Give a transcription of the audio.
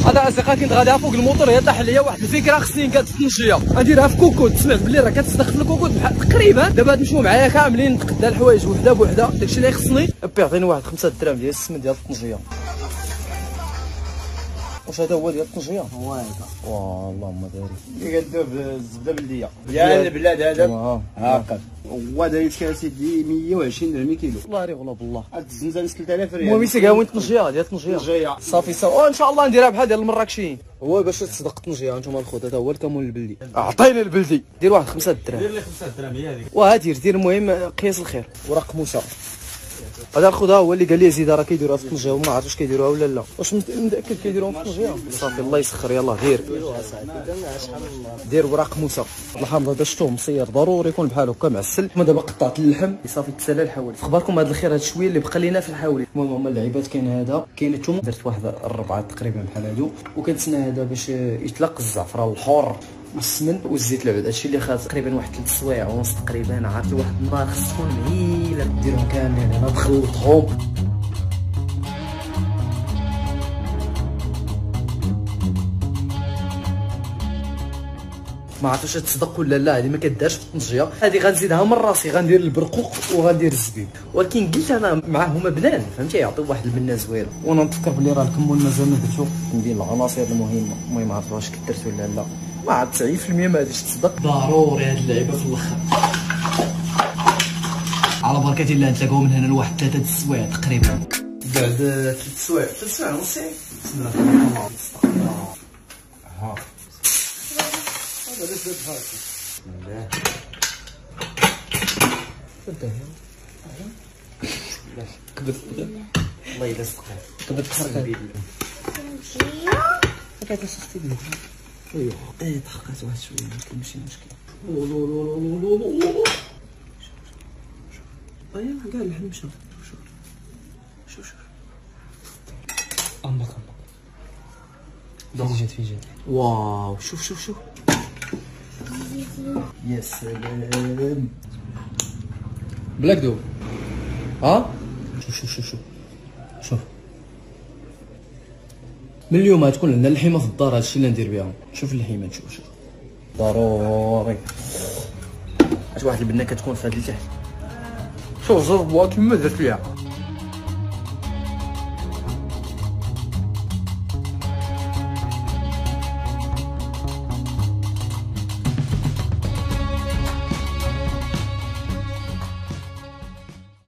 هذا اصدقائي كنت غادي فوق الموتور هي طاح ليا واحد الفكره خصني نقاد في التنجيه غنديرها في كوكوت. سمعت بلي راه كتصدق في الكوكوت بحال تقريبا. دابا نمشيو معايا كاملين نتقدا الحوايج وحده بوحده. داكشي اللي خصني. عطيني واحد 5 دراهم ديال السمن ديال الطنجيه. واش هذا هو ديال الطنجيه؟ هو هذا. واه اللهم بارك. اللي كدوب الزبده بلديه ديال البلاد هذا هاكا. هو داير شي سيدي 120 درهم كيلو. الله يغلب بالله. هاد الزنزانه 3000 ريال. المهم سيكا وين الطنجيه ديال الطنجيه. صافي صافي ان شاء الله نديرها بحال ديال المراكشيين. هو باش تصدق الطنجيه انتم الخوت. هذا هو الكمون البلدي. عطيني البلدي. دير واحد 5 دراهم. دير لي 5 دراهم هي هذيك. واه دير المهم قياس الخير. ورق موسى. هذا الخوذا هو اللي قال لي زيد راه كيديروها في الطنجيه وما عرفت واش كيديروها ولا لا. واش متاكد كيديروها في الطنجيه؟ صافي الله يسخر يلاه دير وراق موسى. الحامض هذا شفتوه مصير ضروري يكون بحال هكا معسل. حنا دابا قطعت اللحم صافي تسالى الحوالي. اخباركم هذا الخير هذا الشويه اللي بقى لينا في الحوالي. المهم هما اللعيبات كاين هذا كاين الثوم درت واحد 4 تقريبا بحال هادو. وكنتسنى هذا باش يطلق الزعفران الحر والسمن والزيت العود. هادشي اللي خاص تقريبا واحد 3 سوايع ونص تقريبا. عرفتي واحد النار خص تكون مهيله ديرهم كاملين هنا تخلطهم. ما عرفتش تصدق ولا لا. هذه ما كدارش في الطنجيه. هذه غنزيدها من راسي غندير البرقوق وغندير الزبيب. ولكن قلت انا معاهما بنان فهمتي يعطيو واحد البنه زوينه. وانا نفكر بلي راه الكمون مازال ما درتو. ندير العناصر المهمه. المهم ما عرفت واش كثرت ولا لا. ما عاد 90% ما غاديش تصدق. ضروري هاد اللعيبه في الاخر. على بركه الله نتلاقاو من هنا لواحد 3 السوايع تقريبا. بعد 3 سوايع 3 سوايع ونص. بسم الله الرحمن الرحيم. ها هذا ليش بهاك. بسم الله. كبد الله يلصقها. كبد خرقه. هكا شفتي بلي. ايوا تحققت واحد شويه ماشي مشكل. لو لو لو لو لو لو. ايوا كاع اللحم مشى. شوف امك في جات واو. شوف يا سلام بلاك دو. ها شوف من اليوم غتكون عندنا اللحيمه في الدار. هادشي اللي ندير بها. شوف اللحيمه شوف ضروري. واحد البنه كتكون في هاد التحت. شوف زربوها كيما درت فيها.